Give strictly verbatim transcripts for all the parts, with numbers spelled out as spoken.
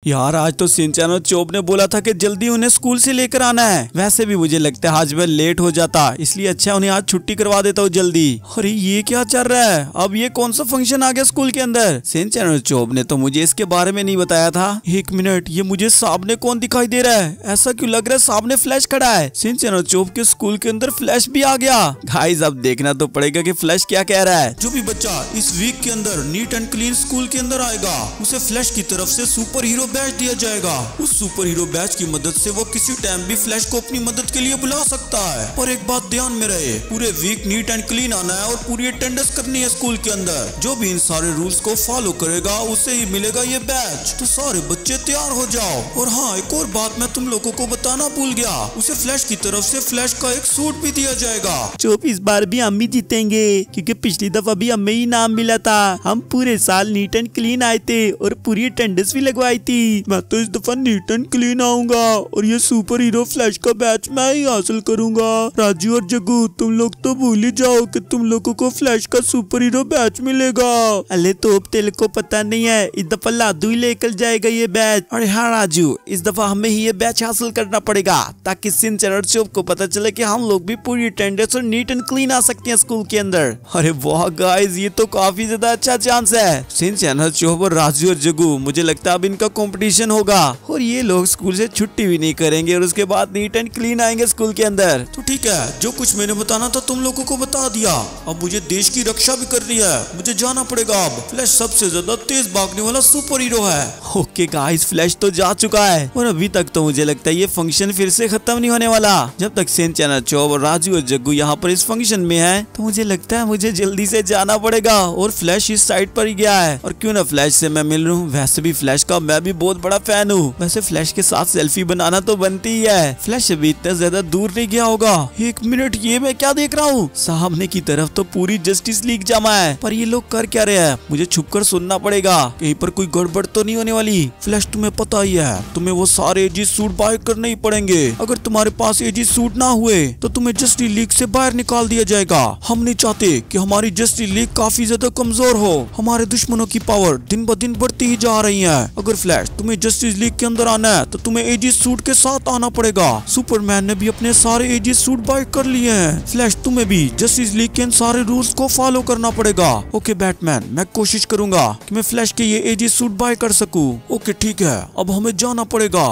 यार आज तो शिनचैन और चोप ने बोला था कि जल्दी उन्हें स्कूल से लेकर आना है। वैसे भी मुझे लगता है आज मैं लेट हो जाता, इसलिए अच्छा उन्हें आज छुट्टी करवा देता हूँ जल्दी। अरे ये क्या चल रहा है? अब ये कौन सा फंक्शन आ गया स्कूल के अंदर? शिनचैन और चोप ने तो मुझे इसके बारे में नहीं बताया था। एक मिनट, ये मुझे सामने कौन दिखाई दे रहा है? ऐसा क्यों लग रहा है सामने फ्लैश खड़ा है? शिनचैन और चोप के स्कूल के अंदर फ्लैश भी आ गया। गाइस अब देखना तो पड़ेगा कि फ्लैश क्या कह रहा है। जो भी बच्चा इस वीक के अंदर नीट एंड क्लीन स्कूल के अंदर आएगा उसे फ्लैश की तरफ से सुपर हीरो बैच दिया जाएगा। उस सुपर हीरो बैच की मदद से वो किसी टाइम भी फ्लैश को अपनी मदद के लिए बुला सकता है। पर एक बात ध्यान में रहे, पूरे वीक नीट एंड क्लीन आना है और पूरी अटेंडेंस करनी है स्कूल के अंदर। जो भी इन सारे रूल्स को फॉलो करेगा उसे ही मिलेगा ये बैच। तो सारे बच्चे तैयार हो जाओ। और हाँ, एक और बात मैं तुम लोगों को बताना भूल गया, उसे फ्लैश की तरफ से फ्लैश का एक सूट भी दिया जाएगा। चोप इस बार भी हम ही जीतेंगे, क्योंकि पिछली दफा भी हमें ही नाम मिला था। हम पूरे साल नीट एंड क्लीन आए थे और पूरी अटेंडेंस भी लगवाई थी। मैं तो इस दफा नीट एंड क्लीन आऊंगा और ये सुपर हीरो फ्लैश का बैच मैं ही हासिल करूंगा। राजू और जग्गू, तुम लोग तो भूल ही जाओ कि तुम लोगों को फ्लैश का सुपर हीरो बैच मिलेगा। अरे तो तेरे को पता नहीं है, इस दफा लादू ही लेकर जाएगा ये बैच। अरे हाँ राजू, इस दफा हमें ही ये बैच हासिल करना पड़ेगा ताकि शिनचैन और चोप को पता चले कि हम लोग भी पूरी अटेंडेंस और नीट एंड क्लीन आ सकते हैं स्कूल के अंदर। अरे वाह गाइस, ये तो काफी ज्यादा अच्छा चांस है। शिनचैन और चोप और राजू और जग्गू, मुझे लगता है अब इनका कंपटीशन होगा और ये लोग स्कूल से छुट्टी भी नहीं करेंगे और उसके बाद नीट एंड क्लीन आएंगे स्कूल के अंदर। तो ठीक है, जो कुछ मैंने बताना था तुम लोगों को बता दिया। अब मुझे देश की रक्षा भी करनी है, मुझे जाना पड़ेगा। अब फ्लैश सबसे ज्यादा तेज भागने वाला सुपर हीरो है। ओके गाइस, फ्लैश तो जा चुका है और अभी तक तो मुझे लगता है ये फंक्शन फिर से खत्म नहीं होने वाला। जब तक शिनचैन और चोप और राजू और जग्गू यहाँ पर इस फंक्शन में है तो मुझे लगता है मुझे जल्दी से जाना पड़ेगा। और फ्लैश इस साइड पर ही गया है और क्यों ना फ्लैश से मैं मिल लूं। वैसे भी फ्लैश का मैं भी बहुत बड़ा फैन हूँ। वैसे फ्लैश के साथ सेल्फी बनाना तो बनती ही है। फ्लैश अभी इतना ज्यादा दूर नहीं गया होगा। एक मिनट, ये मैं क्या देख रहा हूँ? सामने की तरफ तो पूरी जस्टिस लीग जमा है, पर ये लोग कर क्या रहे हैं? मुझे छुपकर सुनना पड़ेगा, कहीं पर कोई गड़बड़ तो नहीं होने वाली। फ्लैश तुम्हें पता ही है, तुम्हें वो सारे एजिस सूट बाय करने ही पड़ेंगे। अगर तुम्हारे पास एजिस सूट ना हुए तो तुम्हें जस्टिस लीग से बाहर निकाल दिया जाएगा। हम नहीं चाहते कि हमारी जस्टिस लीग काफी ज्यादा कमजोर हो। हमारे दुश्मनों की पावर दिन ब दिन बढ़ती ही जा रही है। अगर फ्लैश तुम्हें जस्टिस लीग के अंदर आना है तो तुम्हें एजिस सूट के साथ आना पड़ेगा। सुपरमैन ने भी अपने सारे एजिस सूट बाय कर लिए हैं। फ्लैश तुम्हें भी जस्टिस लीग के इन सारे रूल्स को फॉलो करना पड़ेगा। ओके बैटमैन, मैं कोशिश करूंगा कि मैं फ्लैश के ये एजिस सूट बाय कर सकूं। ओके ठीक है, अब हमें जाना पड़ेगा।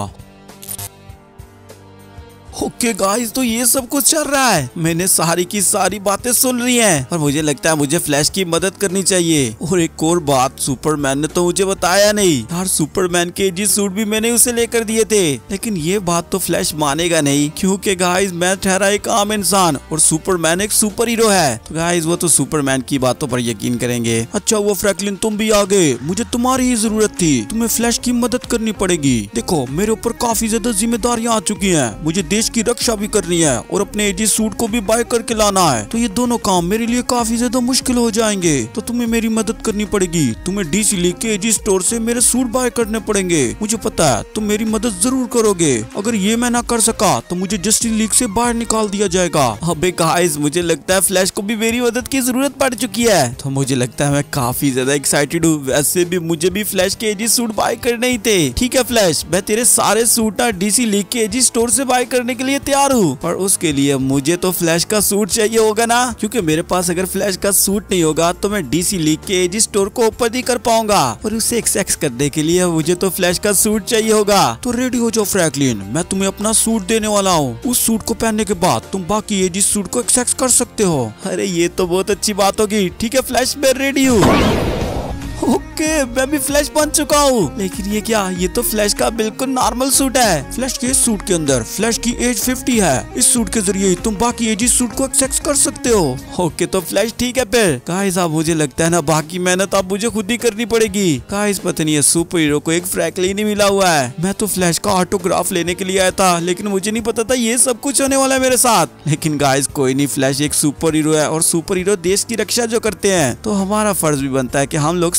ओके गाइस, तो ये सब कुछ चल रहा है। मैंने सारी की सारी बातें सुन ली हैं और मुझे लगता है मुझे फ्लैश की मदद करनी चाहिए। और एक और बात, सुपरमैन ने तो मुझे बताया नहीं यार। सुपरमैन के एजिस सूट भी मैंने उसे लेकर दिए थे, लेकिन ये बात तो फ्लैश मानेगा नहीं, क्योंकि गाइस मैं ठहरा एक आम इंसान और सुपरमैन एक सुपर हीरो है। तो गाइस वो तो सुपरमैन की बातों पर यकीन करेंगे। अच्छा वो फ्रैंकलिन, तुम भी आ गए। मुझे तुम्हारी ही जरूरत थी, तुम्हें फ्लैश की मदद करनी पड़ेगी। देखो मेरे ऊपर काफी ज्यादा जिम्मेदारियां आ चुकी है। मुझे देश की रक्षा भी करनी है और अपने एजिस सूट को भी बाय करके लाना है। तो ये दोनों काम मेरे लिए काफी ज्यादा मुश्किल हो जाएंगे। तो तुम्हें मेरी मदद करनी पड़ेगी। तुम्हें डीसी लीग के एजिस स्टोर से मेरे सूट बाय करने पड़ेंगे। मुझे पता है तुम मेरी मदद जरूर करोगे। अगर ये मैं ना कर सका तो मुझे जस्टिस लीग से बाहर निकाल दिया जाएगा। अबे गाइस, मुझे लगता है फ्लैश को भी मेरी मदद की जरूरत पड़ चुकी है। तो मुझे लगता है मैं काफी ज्यादा एक्साइटेड हूँ। वैसे भी मुझे भी फ्लैश के एजिस सूट बाय करने ही थे। ठीक है फ्लैश, मैं तेरे सारे सूट डीसी लीग के एजिस स्टोर से बाय करने के लिए तैयार हूँ, पर उसके लिए मुझे तो फ्लैश का सूट चाहिए होगा ना, क्योंकि मेरे पास अगर फ्लैश का सूट नहीं होगा तो मैं डीसी लीग के एजिस स्टोर को ओपन नहीं कर पाऊंगा और उसे एक्सेस करने के लिए मुझे तो फ्लैश का सूट चाहिए होगा। तो रेडी हो जाओ फ्रैंकलिन, मैं तुम्हें अपना सूट देने वाला हूँ। उस सूट को पहनने के बाद तुम बाकी एजिस सूट को एक्सेस कर सकते हो। अरे ये तो बहुत अच्छी बात होगी। ठीक है फ्लैश, मैं रेडी हूँ। ओके, मैं भी फ्लैश बन चुका हूँ। लेकिन ये क्या? ये तो फ्लैश का बिल्कुल नॉर्मल सूट है। फ्लैश के इस सूट के अंदर फ्लैश की एज पचास है। इस सूट के जरिए तुम बाकी एजिस सूट को एक्सेस कर सकते हो। ओके तो फ्लैश ठीक है फिर। गाइस अब मुझे लगता है ना बाकी मेहनत अब मुझे खुद ही करनी पड़ेगी। गाइस पता नहीं है सुपर हीरो को एक फ्रैंकलिन ही मिला हुआ है। मैं तो फ्लैश का ऑटोग्राफ लेने के लिए आया था, लेकिन मुझे नहीं पता था ये सब कुछ होने वाला है मेरे साथ। लेकिन गाइस कोई नहीं, फ्लैश एक सुपर हीरो है और सुपर हीरो देश की रक्षा जो करते हैं, तो हमारा फर्ज भी बनता है कि हम लोग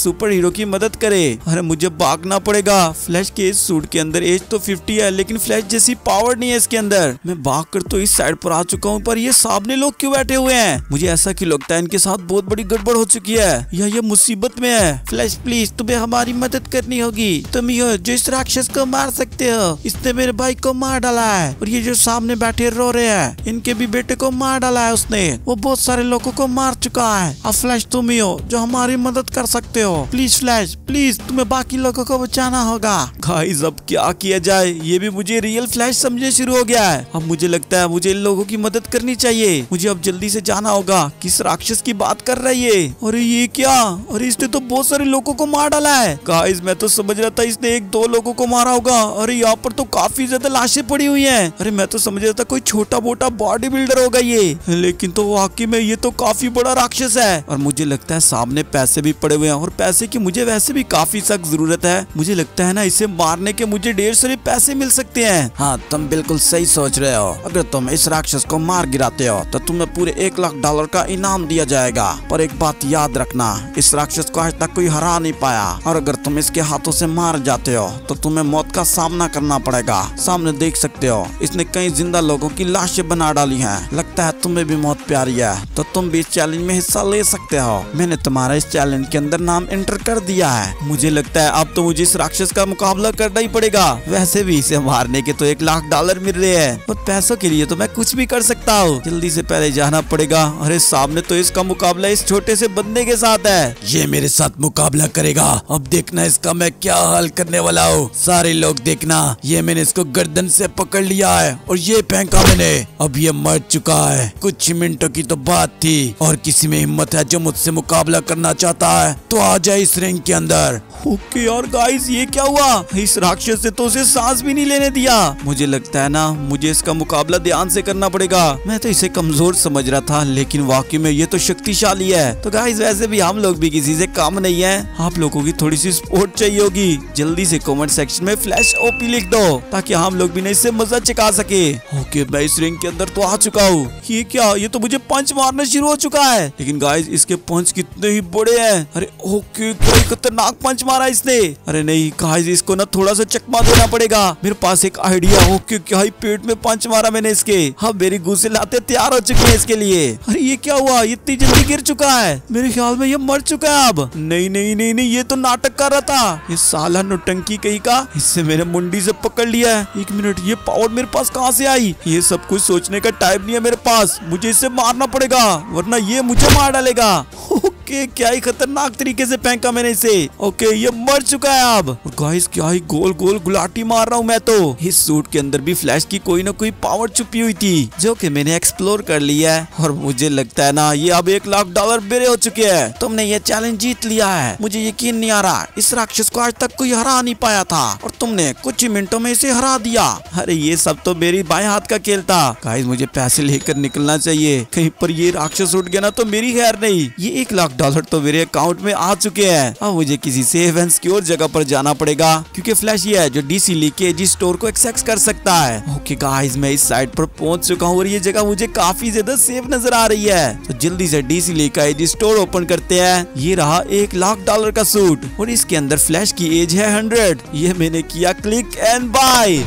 सुपर हीरो की मदद करे। अरे मुझे भागना पड़ेगा। फ्लैश के इस सूट के अंदर एज तो फिफ्टी है, लेकिन फ्लैश जैसी पावर नहीं है इसके अंदर। मैं भाग कर तो इस साइड पर आ चुका हूँ, पर ये सामने लोग क्यों बैठे हुए हैं? मुझे ऐसा क्यों लगता है इनके साथ बहुत बड़ी गड़बड़ हो चुकी है या ये मुसीबत में है। फ्लैश प्लीज, तुम्हें हमारी मदद करनी होगी। तुम ही हो जो इस राक्षस को मार सकते हो। इसने मेरे भाई को मार डाला है, और ये जो सामने बैठे रो रहे हैं, इनके भी बेटे को मार डाला है उसने। वो बहुत सारे लोगों को मार चुका है। अब फ्लैश तुम ही हो जो हमारी मदद कर सकते हो। प्लीज फ्लैश प्लीज, तुम्हें बाकी लोगों को बचाना होगा। गाइस अब क्या किया जाए, ये भी मुझे रियल फ्लैश समझने शुरू हो गया है। अब मुझे लगता है मुझे इन लोगों की मदद करनी चाहिए। मुझे अब जल्दी से जाना होगा। किस राक्षस की बात कर रही है? अरे ये क्या? अरे इसने तो बहुत सारे लोगों को मार डाला है। गाइस मैं तो समझ रहा था इसने एक दो लोगों को मारा होगा। अरे यहाँ पर तो काफी ज्यादा लाशें पड़ी हुई हैं। अरे मैं तो समझ रहा था कोई छोटा मोटा बॉडी बिल्डर होगा ये, लेकिन तो वाकई में ये तो काफी बड़ा राक्षस है। और मुझे लगता है सामने पैसे भी पड़े हुए हैं, और पैसे की मुझे वैसे भी काफी सख्त जरूरत है। मुझे लगता है ना इसे मारने के मुझे ढेर सारे पैसे मिल सकते हैं। हाँ तुम बिल्कुल सही सोच रहे हो। अगर तुम इस राक्षस को मार गिराते हो तो तुम्हें पूरे एक लाख डॉलर का इनाम दिया जाएगा। पर एक बात याद रखना, इस राक्षस को आज तक कोई हरा नहीं पाया, और अगर तुम इसके हाथों से मार जाते हो तो तुम्हें मौत का सामना करना पड़ेगा। सामने देख सकते हो इसने कई जिंदा लोगों की लाशें बना डाली हैं। लगता है तुम्हें भी मौत प्यारी है, तो तुम भी इस चैलेंज में हिस्सा ले सकते हो। मैंने तुम्हारा इस चैलेंज के अंदर नाम एंटर कर दिया है। मुझे लगता है अब तो मुझे इस राक्षस का मुकाबला करना ही पड़ेगा। वैसे भी इसे मारने के तो एक लाख डॉलर मिल रहे हैं, और पैसों के लिए तो मैं कुछ भी कर सकता हूँ। जल्दी से पहले जाना पड़ेगा। अरे सामने तो इसका मुकाबला इस छोटे से बंदे के साथ है। ये मेरे साथ मुकाबला करेगा। अब देखना इसका मैं क्या हाल करने वाला हूँ। सारे लोग देखना, ये मैंने इसको गर्दन से पकड़ लिया है और ये फेंका मैंने। अब ये मर चुका है। कुछ मिनटों की तो बात थी, और किसी में हिम्मत है जो मुझसे मुकाबला करना चाहता है तो आ जाए इस रिंग के अंदर। ओके यार गाइस, ये क्या हुआ? इस राक्षस से तो उसे सांस भी नहीं लेने दिया। मुझे लगता है ना मुझे इसका मुकाबला ध्यान से करना पड़ेगा। मैं तो इसे कमजोर समझ रहा था, लेकिन वाकई में ये तो शक्तिशाली है। तो गाइस वैसे भी हम लोग भी किसी से कम नहीं है। आप लोगों की थोड़ी सी सपोर्ट चाहिए होगी। जल्दी से कमेंट सेक्शन में फ्लैश ओपी लिख दो, ताकि हम लोग भी इससे मजा चखा सके। ओके मैं इस रिंग के अंदर तो आ चुका हूँ। ये क्या? ये तो मुझे पंच मारना शुरू हो चुका है। लेकिन गाइस इसके पंच कितने ही बड़े हैं। अरे ओके, कोई खतरनाक पंच मारा इसने। अरे नहीं गाइस, इसको ना थोड़ा सा चकमा देना पड़ेगा। मेरे पास एक आइडिया। ओके क्या ही पेट में पंच मारा मैंने इसके। हाँ मेरी गुस्से लाते तैयार हो चुके हैं इसके लिए। अरे ये क्या हुआ? इतनी जल्दी गिर चुका है। मेरे ख्याल में ये मर चुका है अब। नहीं नहीं नहीं नहीं, ये तो नाटक कर रहा था। ये साला नौटंकी कहीं का, इससे मेरे मुंडी से पकड़ लिया है। एक मिनट, ये पावर मेरे पास कहाँ से आई? ये सब कुछ सोचने का टाइम नहीं है मेरे पास। मुझे इसे मारना पड़ेगा, वरना ये मुझे मार डालेगा। ओके क्या ही खतरनाक तरीके से फेंका मैंने इसे। ओके ये मर चुका है अब। और गाइस क्या ही गोल गोल गुलाटी मार रहा हूँ मैं तो। इस सूट के अंदर भी फ्लैश की कोई ना कोई पावर छुपी हुई थी, जो कि मैंने एक्सप्लोर कर लिया है। और मुझे लगता है ना ये अब एक लाख डॉलर मेरे हो चुके हैं। तुमने ये चैलेंज जीत लिया है। मुझे यकीन नहीं आ रहा, इस राक्षस को आज तक कोई हरा नहीं पाया था, और तुमने कुछ ही मिनटों में इसे हरा दिया। अरे ये सब तो मेरी बाएं हाथ का खेल था। गाइस मुझे पैसे लेकर निकलना चाहिए, कहीं पर ये राक्षस उठ गया ना तो मेरी खैर नहीं। ये एक लाख डॉलर तो मेरे अकाउंट में आ चुके हैं। अब मुझे किसी सेफ एंड सिक्योर जगह पर जाना पड़ेगा, क्योंकि फ्लैश ये है जो डीसी ली के एजी स्टोर को एक्सेस कर सकता है। ओके गाइस मैं इस साइट पर पहुंच चुका हूँ, और ये जगह मुझे काफी ज्यादा सेफ नजर आ रही है। तो जल्दी से डीसी ली का एजी स्टोर ओपन करते हैं। ये रहा एक लाख डॉलर का सूट, और इसके अंदर फ्लैश की एज है हंड्रेड। ये मैंने किया क्लिक एंड बाय।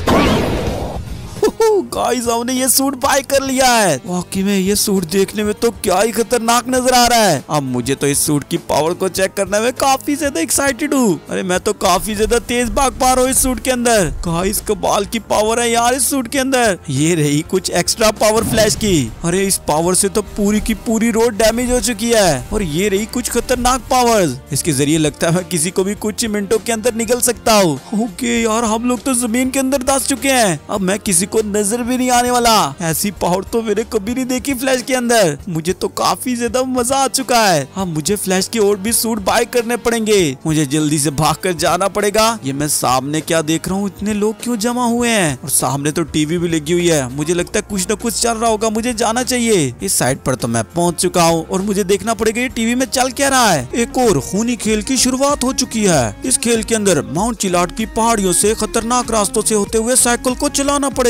गाइस हमने ये सूट बाय कर लिया है। वाकई में ये सूट देखने में तो क्या ही खतरनाक नजर आ रहा है। अब मुझे तो इस सूट की पावर को चेक करने में काफी ज्यादा एक्साइटेड हूँ। अरे मैं तो काफी ज्यादा तेज भाग पा रहा हूँ इस सूट के अंदर। गाइस कमाल की पावर है यार इस सूट के अंदर। ये रही कुछ एक्स्ट्रा पावर फ्लैश की। अरे इस पावर से तो पूरी की पूरी रोड डैमेज हो चुकी है। और ये रही कुछ खतरनाक पावर। इसके जरिए लगता है मैं किसी को भी कुछ मिनटों के अंदर निकल सकता हूँ। ओके यार हम लोग तो जमीन के अंदर दस चुके हैं। अब मैं किसी को नजर भी नहीं आने वाला। ऐसी पावर तो मैंने कभी नहीं देखी फ्लैश के अंदर। मुझे तो काफी ज्यादा मजा आ चुका है। अब मुझे फ्लैश के और भी सूट बाय करने पड़ेंगे। मुझे जल्दी से भागकर जाना पड़ेगा। ये मैं सामने क्या देख रहा हूँ, इतने लोग क्यों जमा हुए हैं? और सामने तो टीवी भी लगी हुई है। मुझे लगता है कुछ न कुछ चल रहा होगा, मुझे जाना चाहिए। इस साइड पर तो मैं पहुंच चुका हूँ, और मुझे देखना पड़ेगा ये टीवी में चल क्या रहा है। एक और खूनी खेल की शुरुआत हो चुकी है। इस खेल के अंदर माउंट चिलाट की पहाड़ियों से खतरनाक रास्तों से होते हुए साइकिल को चलाना पड़ेगा, जो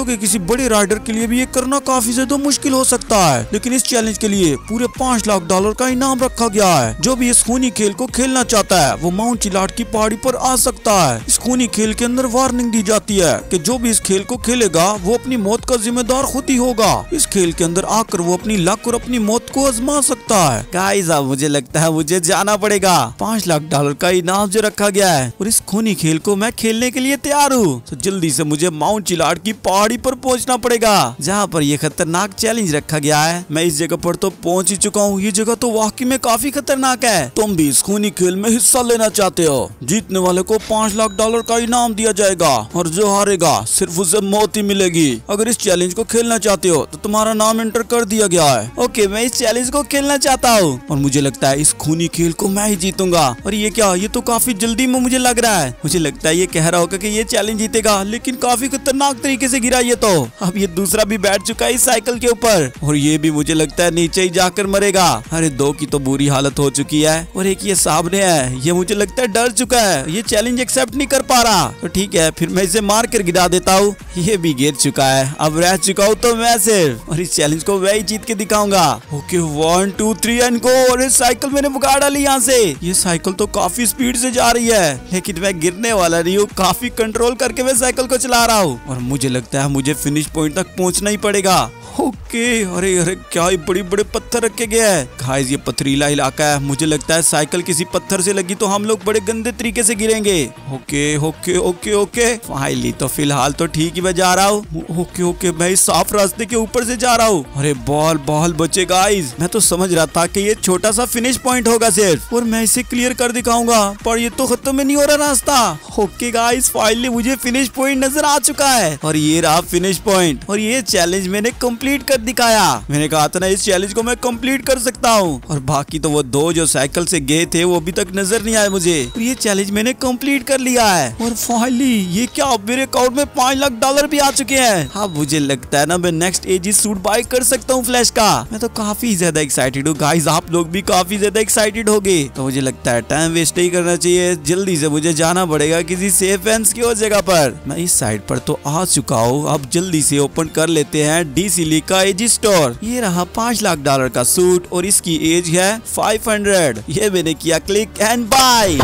जो कि किसी बड़े राइडर के लिए भी ये करना काफी ज्यादा मुश्किल हो सकता है, लेकिन इस चैलेंज के लिए पूरे पाँच लाख डॉलर का इनाम रखा गया है। जो भी इस खूनी खेल को खेलना चाहता है वो माउंट चिलाट की पहाड़ी पर आ सकता है। इस खूनी खेल के अंदर वार्निंग दी जाती है कि जो भी इस खेल को खेलेगा वो अपनी मौत का जिम्मेदार खुद ही होगा। इस खेल के अंदर आकर वो अपनी लक और अपनी मौत को आजमा सकता है। गाइस अब मुझे लगता है मुझे जाना पड़ेगा। पाँच लाख डॉलर का इनाम जो रखा गया है और इस खूनी खेल को मैं खेलने के लिए तैयार हूँ। तो जल्दी से मुझे माउंट चिलाट की पहाड़ी पर पहुँचना पड़ेगा जहाँ पर ये खतरनाक चैलेंज रखा गया है। मैं इस जगह पर तो पहुँच ही चुका हूँ। ये जगह तो वाकई में काफी खतरनाक है। तुम भी इस खूनी खेल में हिस्सा लेना चाहते हो? जीतने वाले को पाँच लाख डॉलर का इनाम दिया जाएगा और जो हारेगा सिर्फ उसे मौत ही मिलेगी। अगर इस चैलेंज को खेलना चाहते हो तो तुम्हारा नाम एंटर कर दिया गया है। ओके, मैं इस चैलेंज को खेलना चाहता हूँ और मुझे लगता है इस खूनी खेल को मैं ही जीतूंगा। और ये क्या, ये तो काफी जल्दी में मुझे लग रहा है। मुझे लगता है ये कह रहा होगा कि ये चैलेंज जीतेगा, लेकिन काफी खतरनाक तरीके से गिरा ये तो। अब ये दूसरा भी बैठ चुका है इस साइकिल के ऊपर और ये भी मुझे लगता है नीचे ही जाकर मरेगा। अरे दो की तो बुरी हालत हो चुकी है और एक ये सामने है, ये मुझे लगता है डर चुका है, ये चैलेंज एक्सेप्ट नहीं कर पा रहा। तो ठीक है, फिर मैं इसे मार कर गिरा देता हूँ। ये भी गिर चुका है, अब रह चुका हूँ तो मैं सिर्फ, और इस चैलेंज को मैं ही जीत के दिखाऊंगा। Okay one two three and go. और इस साइकिल मैंने भगा डाली यहाँ से। ये साइकिल तो काफी स्पीड से जा रही है, लेकिन मैं गिरने वाला नहीं हूँ। काफी कंट्रोल करके मैं साइकिल को चला रहा हूँ और मुझे लगता है मुझे फिनिश पॉइंट तक पहुँचना ही पड़ेगा। ओके, अरे अरे क्या ही बड़ी बड़े पत्थर रखे गए हैं। गाइस ये पथरीला इलाका है, मुझे लगता है साइकिल किसी पत्थर से लगी तो हम लोग बड़े गंदे तरीके से गिरेंगे। Okay okay okay okay finally तो फिलहाल तो ठीक ही मैं जा रहा हूँ। ओके ओके मैं इस साफ रास्ते के ऊपर से जा रहा हूँ। अरे बॉल बॉल बचे गाइस, मैं तो समझ रहा था कि ये छोटा सा फिनिश पॉइंट होगा सिर्फ और मैं इसे क्लियर कर दिखाऊंगा, पर ये तो खत्म ही नहीं हो रहा रास्ता। ओके गाइस फाइनली मुझे फिनिश पॉइंट नजर आ चुका है और ये रहा फिनिश पॉइंट और ये चैलेंज मैंने कंप्लीट कर दिखाया। मैंने कहा था ना इस चैलेंज को मैं कंप्लीट कर सकता हूँ। और बाकी तो वो दो जो साइकिल से गए थे वो अभी तक नजर नहीं आए मुझे, और ये चैलेंज मैंने कंप्लीट कर लिया है। और फाइनली ये क्या, मेरे अकाउंट में पाँच लाख डॉलर भी आ चुके हैं। हाँ मुझे लगता है ना मैं नेक्स्ट एजिस सूट बाय कर सकता हूँ फ्लैश का। मैं तो काफी ज्यादा एक्साइटेड हूँ गाइस, आप लोग भी काफी ज्यादा एक्साइटेड होंगे। तो मुझे लगता है टाइम वेस्ट नहीं करना चाहिए, जल्दी से मुझे जाना पड़ेगा किसी सेफ एंड की जगह पर। मैं इस साइड पर तो आ चुका हूँ, अब जल्दी से ओपन कर लेते हैं डीसी ली का एजिस स्टोर। ये रहा पाँच लाख डॉलर का सूट और इसकी एज है पाँच सौ। ये मैंने किया click and buy.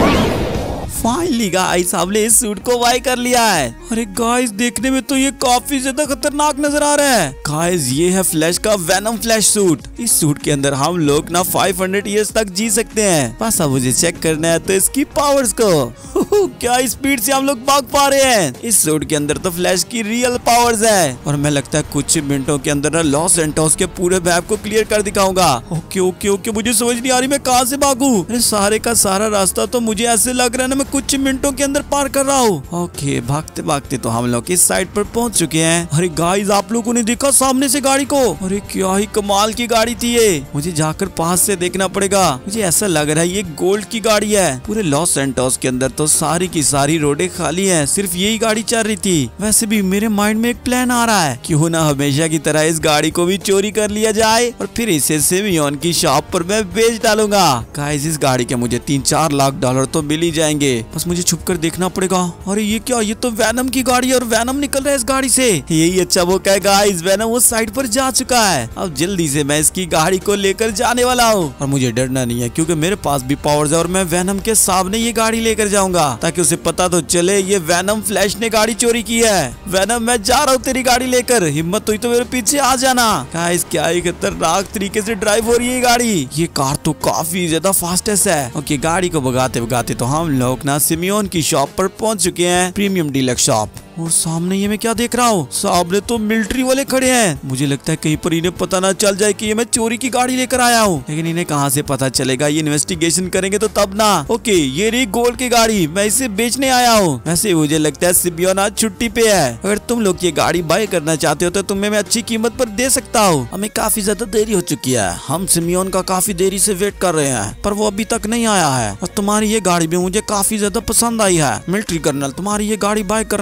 Finally guys हमने इस सूट को बाय कर लिया है। अरे गाइस देखने में तो ये काफी ज्यादा खतरनाक नजर आ रहा है। गाइस ये है फ्लैश का वेनम फ्लैश सूट। इस सूट के अंदर हम लोग ना पाँच सौ इयर्स तक जी सकते हैं। बस अब मुझे चेक करना है तो इसकी पावर्स को। क्या स्पीड से हम लोग भाग पा रहे हैं। इस सूट के अंदर तो फ्लैश की रियल पावर्स है और मैं लगता है कुछ मिनटों के अंदर ना लॉस सैंटोस के पूरे मैप को क्लियर कर दिखाऊंगा। ओके ओके ओके मुझे समझ नहीं आ रही मैं कहाँ से भागू। अरे सारे का सारा रास्ता तो मुझे ऐसे लग रहा है ना मैं कुछ मिनटों के अंदर पार कर रहा हूँ। ओके भागते भागते तो हम लोग इस साइड पर पहुंच चुके हैं। अरे गाइस आप लोगों ने देखा सामने से गाड़ी को? अरे क्या ही कमाल की गाड़ी थी ये, मुझे जाकर पास से देखना पड़ेगा। मुझे ऐसा लग रहा है ये गोल्ड की गाड़ी है। पूरे लॉस सैंटोस के अंदर तो सारी की सारी रोडें खाली हैं, सिर्फ यही गाड़ी चल रही थी। वैसे भी मेरे माइंड में एक प्लान आ रहा है, क्यों ना हमेशा की तरह इस गाड़ी को भी चोरी कर लिया जाए और फिर इसे सिमियोन की शॉप पर मैं बेच डालूंगा। गाइस इस गाड़ी के मुझे तीन चार लाख डॉलर तो मिल ही जाएंगे, बस मुझे छुप कर देखना पड़ेगा। अरे ये क्या, ये तो वैनम की गाड़ी है और वैनम निकल रहा है इस गाड़ी से। यही अच्छा वो क्या गाइस, वैनम उस साइड पर जा चुका है। अब जल्दी से मैं इसकी गाड़ी को लेकर जाने वाला हूँ और मुझे डरना नहीं है क्योंकि मेरे पास भी पावर्स है और मैं वैनम के सामने ये गाड़ी लेकर जाऊंगा ताकि उसे पता तो चले ये वैनम फ्लैश ने गाड़ी चोरी की है। वैनम मैं जा रहा हूँ तेरी गाड़ी लेकर, हिम्मत हुई तो मेरे पीछे आ जाना। गाइस क्या ही खतरनाक तरीके से ड्राइव हो रही है गाड़ी, ये कार तो काफी ज्यादा फास्टेस्ट है। ओके गाड़ी को भगाते भगाते तो हम लोग ना सिमियोन की शॉप पर पहुंच चुके हैं, प्रीमियम डीलक्स शॉप। और सामने ये मैं क्या देख रहा हूँ, सामने तो मिलिट्री वाले खड़े हैं। मुझे लगता है कहीं पर इन्हें पता ना चल जाए कि ये मैं चोरी की गाड़ी लेकर आया हूँ। लेकिन इन्हें कहाँ से पता चलेगा, ये इन्वेस्टिगेशन करेंगे तो तब ना। ओके ये रही गोल्ड की गाड़ी, मैं इसे बेचने आया हूँ। वैसे मुझे लगता है सिमियोन आज छुट्टी पे है, अगर तुम लोग ये गाड़ी बाय करना चाहते हो तो तुम्हें मैं अच्छी कीमत पर दे सकता हूँ। हमें काफी ज्यादा देरी हो चुकी है, हम सिमियोन का काफी देरी से वेट कर रहे हैं पर वो अभी तक नहीं आया है और तुम्हारी ये गाड़ी भी मुझे काफी ज्यादा पसंद आई है। मिलिट्री कर्नल तुम्हारी ये गाड़ी बाय करने के लिए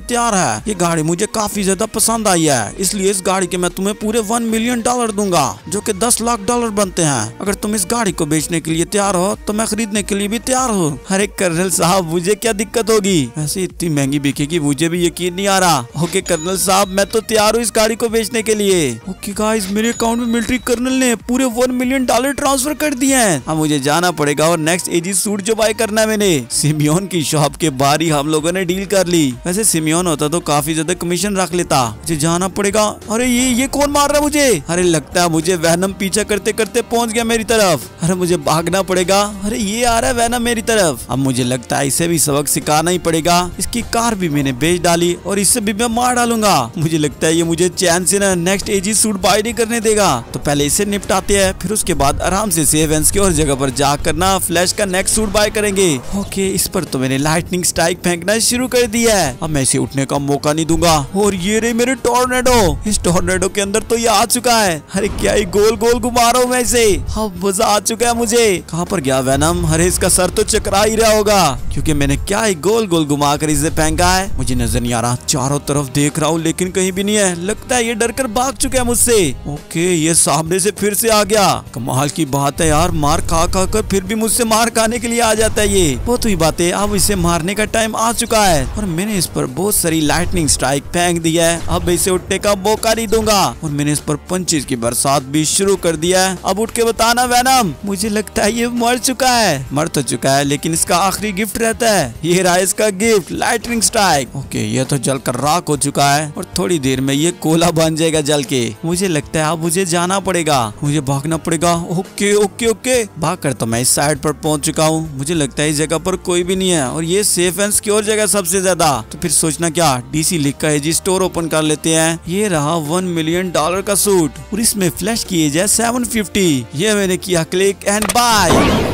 तैयार है। ये गाड़ी मुझे काफी ज्यादा पसंद आई है, इसलिए इस गाड़ी के मैं तुम्हें पूरे वन मिलियन डॉलर दूंगा, जो कि दस लाख डॉलर बनते हैं। अगर तुम इस गाड़ी को बेचने के लिए तैयार हो तो मैं खरीदने के लिए भी तैयार हूँ। अरे कर्नल साहब, मुझे क्या दिक्कत होगी, ऐसे इतनी महंगी बिकेगी मुझे भी यकीन नहीं आ रहा। ओके कर्नल साहब, मैं तो तैयार हूँ इस गाड़ी को बेचने के लिए। ओके गाइस, मेरे अकाउंट में मिलिट्री कर्नल ने पूरे वन मिलियन डॉलर ट्रांसफर कर दिए हैं। अब मुझे जाना पड़ेगा और नेक्स्ट एजी सूट जो बाय करना है मैंने सिमियोन की शॉप के बाहर ही हम लोगों ने डील कर ली। वैसे सिमियोन होता तो काफी ज्यादा कमीशन रख लेता। मुझे जाना पड़ेगा। अरे ये ये कौन मार रहा है मुझे? अरे लगता है मुझे वैनम पीछा करते करते पहुंच गया मेरी तरफ। अरे मुझे भागना पड़ेगा। अरे ये आ रहा है वैनम मेरी तरफ। अब मुझे लगता है इसे भी सबक सिखाना ही पड़ेगा। इसकी कार भी मैंने बेच डाली और इससे भी मैं मार डालूंगा। मुझे लगता है ये मुझे चैन से ना नेक्स्ट एजी सूट बाय नहीं करने देगा। तो पहले इसे निपटाते हैं, फिर उसके बाद आराम से सेफ एंड सिक्योर जगह पर जाकर ना फ्लैश का नेक्स्ट सूट बाय करेंगे। ओके, इस पर तो मैंने लाइटनिंग स्ट्राइक फेंकना शुरू कर दिया है। अब मैं इसे उठने का मौका नहीं दूंगा। और ये रही मेरे टॉर्नेडो। इस टॉर्नेडो के अंदर तो ये आ चुका है। अरे क्या ही गोल गोल घुमा रहा हूँ मैं इसे। अब मजा आ चुका है मुझे। कहाँ पर गया वैनम? अरे इसका सर तो चकरा ही रहा होगा, क्योंकि मैंने क्या ही गोल गोल घुमा कर इसे फेंका है। मुझे नजर नहीं आ रहा, चारों तरफ देख रहा हूँ लेकिन कहीं भी नहीं है। लगता है ये डर कर भाग चुका है मुझसे। ओके, ये सामने से फिर से आ गया। कमाल की बात है यार, मार खा खा कर फिर भी मुझसे मार खाने के लिए आ जाता है ये। बहुत हुई बातें, अब इसे मारने का टाइम आ चुका है और मैंने इस पर बहुत सारी लाइटनिंग स्ट्राइक फेंक दिया है। अब इसे उठने का मौका नहीं दूंगा और मैंने इस पर पंचेस की बरसात भी शुरू कर दिया है। अब उठ के बताना वैनम। मुझे लगता है ये मर चुका है। मर तो चुका है लेकिन इसका आखिरी गिफ्ट रहता है। ये रहा इसका गिफ्ट, लाइटनिंग स्ट्राइक। ओके, ये तो जलकर राख हो चुका है और थोड़ी देर में ये कोला बन जाएगा जल के। मुझे लगता है अब मुझे जाना पड़ेगा, मुझे भागना पड़ेगा। ओके ओके ओके, भाग कर तो मैं इस साइड पर पहुंच चुका हूँ। मुझे लगता है इस जगह पर कोई भी नहीं है और ये सेफ एंड सिक्योर जगह सबसे ज्यादा। तो फिर सोचना क्या, डीसी लिख का एजी स्टोर ओपन कर लेते हैं। ये रहा वन मिलियन डॉलर का सूट और इसमें फ्लैश की एज है सेवन फिफ्टी। ये मैंने किया क्लिक एंड बाय।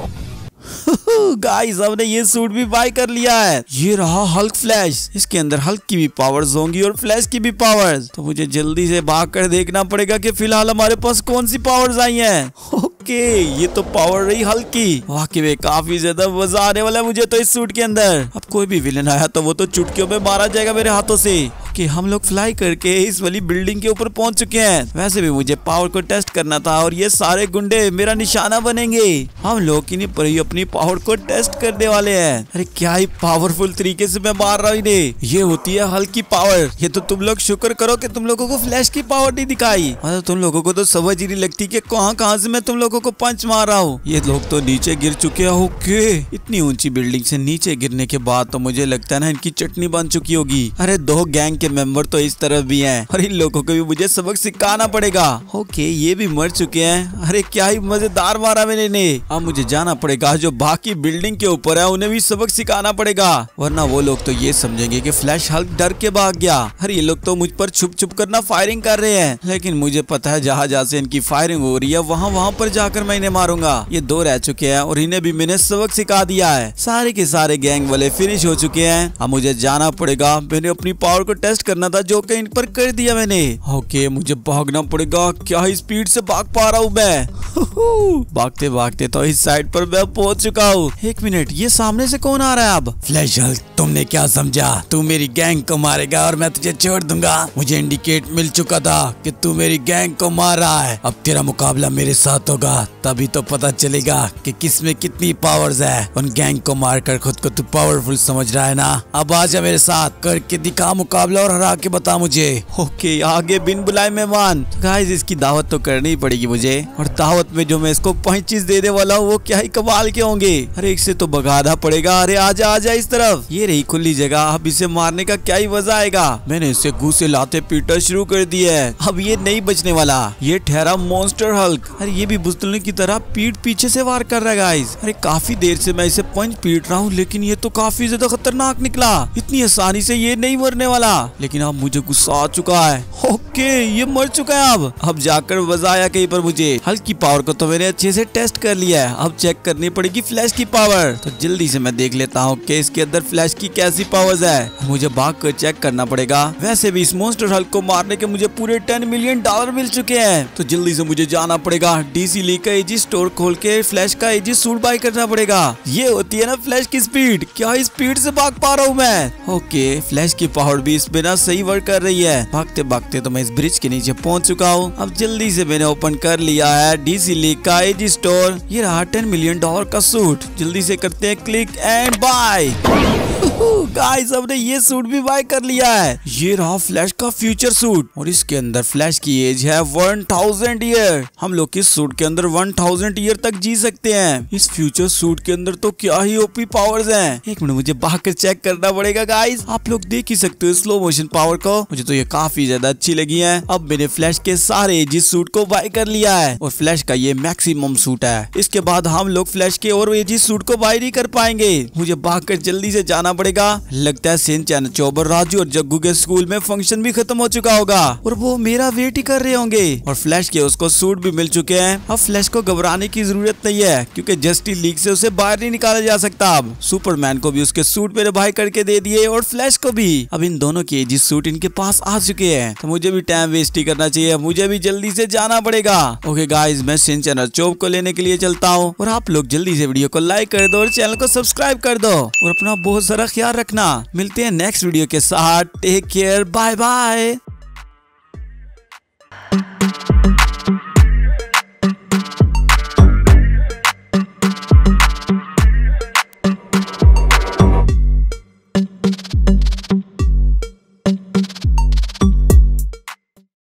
गाइस, हमने ये सूट भी बाय कर लिया है। ये रहा हल्क फ्लैश। इसके अंदर हल्क की भी पावर्स होंगी और फ्लैश की भी पावर्स। तो मुझे जल्दी से भाग कर देखना पड़ेगा कि फिलहाल हमारे पास कौन सी पावर्स आई हैं। ओके, ये तो पावर रही हल्क की। वाकई में काफी ज्यादा मजा आने वाला है मुझे तो इस सूट के अंदर। अब कोई भी विलन आया तो वो तो चुटकियों में मारा जाएगा मेरे हाथों से। कि हम लोग फ्लाई करके इस वाली बिल्डिंग के ऊपर पहुंच चुके हैं। वैसे भी मुझे पावर को टेस्ट करना था और ये सारे गुंडे मेरा निशाना बनेंगे। हम लोग इन्हीं पर ही अपनी पावर को टेस्ट करने वाले हैं। अरे क्या ही पावरफुल तरीके से मैं मार रहा हूँ इन्हें। ये होती है हल्क की पावर। ये तो तुम लोग शुक्र करो कि तुम लोगों को फ्लैश की पावर नहीं दिखाई। मतलब तुम लोगों को तो समझ ही नहीं लगती कि कहाँ कहाँ से मैं तुम लोगों को पंच मार रहा हूँ। ये लोग तो नीचे गिर चुके हैं। ओके, इतनी ऊंची बिल्डिंग से नीचे गिरने के बाद तो मुझे लगता है ना इनकी चटनी बन चुकी होगी। अरे दो गैंग के मेंबर तो इस तरफ भी हैं और इन लोगों को भी मुझे सबक सिखाना पड़ेगा। ओके, ये भी मर चुके हैं। अरे क्या ही मजेदार मारा मैंने इन्हें। अब मुझे जाना पड़ेगा, जो बाकी बिल्डिंग के ऊपर है उन्हें भी सबक सिखाना पड़ेगा, वरना वो लोग तो ये समझेंगे कि फ्लैश हल्क डर के भाग गया। अरे ये लोग तो मुझ पर छुप छुप कर ना फायरिंग कर रहे हैं, लेकिन मुझे पता है जहाँ जहाँ से इनकी फायरिंग हो रही है वहाँ वहाँ पर जाकर मैं इन्हें मारूंगा। ये दो रह चुके हैं और इन्हें भी मैंने सबक सिखा दिया है। सारे के सारे गैंग वाले फिनिश हो चुके हैं। अब मुझे जाना पड़ेगा, मैंने अपनी पावर को टेस्ट करना था जो कि इन पर कर दिया मैंने। ओके, मुझे भागना पड़ेगा। क्या ही स्पीड से भाग पा रहा हूँ मैं। भागते भागते तो इस साइड पर मैं पहुंच चुका हूँ। एक मिनट, ये सामने से कौन आ रहा है? अब फ्लैश हल्क, तुमने क्या समझा? तू मेरी गैंग को मारेगा और मैं तुझे छोड़ दूंगा? मुझे इंडिकेट मिल चुका था कि तू मेरी गैंग को मार रहा है। अब तेरा मुकाबला मेरे साथ होगा, तभी तो पता चलेगा कि किसमें कितनी पावर्स है। उन गैंग को मारकर खुद को तू पावरफुल समझ रहा है ना? अब आजा मेरे साथ, करके दिखा मुकाबला और हरा के बता मुझे। ओके, आगे बिन बुलाए मेहमान। गाइस, इसकी दावत तो करनी ही पड़ेगी मुझे, और दावत में जो मैं इसको पंचेस देने वाला हूँ वो क्या ही कमाल के होंगे। अरे इसे तो भगाना पड़ेगा। अरे आजा आजा इस तरफ, ये रही खुली जगह। अब इसे मारने का क्या ही मजा आएगा। मैंने इसे घूसे लाते पीटा शुरू कर दिया है। अब ये नहीं बचने वाला, ये ठहरा मॉन्स्टर हल्क। अरे ये भी बुजदुलने की तरह पीठ पीछे से वार कर रहा है गाइस। अरे काफी देर से मैं इसे पंच पीट रहा हूँ, लेकिन ये तो काफी ज्यादा खतरनाक निकला। इतनी आसानी से ये नहीं मरने वाला, लेकिन अब मुझे गुस्सा आ चुका है। ओके ये मर चुका है। अब अब जाकर मजा आया कहीं पर मुझे। हल्क की पावर को तो मैंने अच्छे से टेस्ट कर लिया है, अब चेक करनी पड़ेगी फ्लैश की पावर। तो जल्दी से मैं देख लेता हूँ कि इसके अंदर फ्लैश की कैसी पावर्स है। मुझे भाग कर चेक करना पड़ेगा। वैसे भी इस मॉन्स्टर हल्क को मारने के मुझे पूरे टेन मिलियन डॉलर मिल चुके हैं। तो जल्दी से मुझे जाना पड़ेगा डीसी ली का एजी स्टोर खोल के फ्लैश का एजी सूट बाय करना पड़ेगा। ये होती है ना फ्लैश की स्पीड। क्या स्पीड से भाग पा रहा हूँ मैं। ओके फ्लैश की पावर भी इस पे ना सही वर्क कर रही है। भागते भागते तो मैं इस ब्रिज के नीचे पहुंच चुका हूँ। अब जल्दी से मैंने ओपन कर लिया है डीसी ली का एजी स्टोर। ये रहा टेन मिलियन डॉलर का सूट। जल्दी से करते हैं क्लिक एंड बाय। गाइस हमने ये सूट भी बाय कर लिया है। ये रहा फ्लैश का फ्यूचर सूट और इसके अंदर फ्लैश की एज है वन थाउजेंड ईयर। हम लोग इस सूट के अंदर वन थाउजेंड ईयर तक जी सकते हैं। इस फ्यूचर सूट के अंदर तो क्या ही ओपी पावर्स हैं। एक मिनट मुझे बाहर चेक करना पड़ेगा गाइस। आप लोग देख ही सकते हो स्लो मोशन पावर को। मुझे तो ये काफी ज्यादा अच्छी लगी है। अब मैंने फ्लैश के सारे एजिस सूट को बाय कर लिया है और फ्लैश का ये मैक्सिमम सूट है। इसके बाद हम लोग फ्लैश के और एजिस सूट को बाय नहीं कर पाएंगे। मुझे भागकर जल्दी से जाना पड़ेगा। लगता है सिंचैन, चोबर, राजू और जग्गू के स्कूल में फंक्शन भी खत्म हो चुका होगा और वो मेरा वेट ही कर रहे होंगे। और फ्लैश के उसको सूट भी मिल चुके हैं। अब फ्लैश को घबराने की जरूरत नहीं है क्योंकि जस्टिस लीग से उसे बाहर नहीं निकाला जा सकता। अब सुपरमैन को भी उसके सूट मेरे भाई करके दे दिए और फ्लैश को भी। अब इन दोनों के एजिस सूट इनके पास आ चुके हैं तो मुझे भी टाइम वेस्ट ही करना चाहिए। मुझे भी जल्दी से जाना पड़ेगा। ओके गाइस मैं सिंचैन और चोब को लेने के लिए चलता हूँ और आप लोग जल्दी से वीडियो को लाइक कर दो और चैनल को सब्सक्राइब कर दो और अपना बहुत सारा ख्याल रखना। मिलते हैं नेक्स्ट वीडियो के साथ। Take care, bye bye.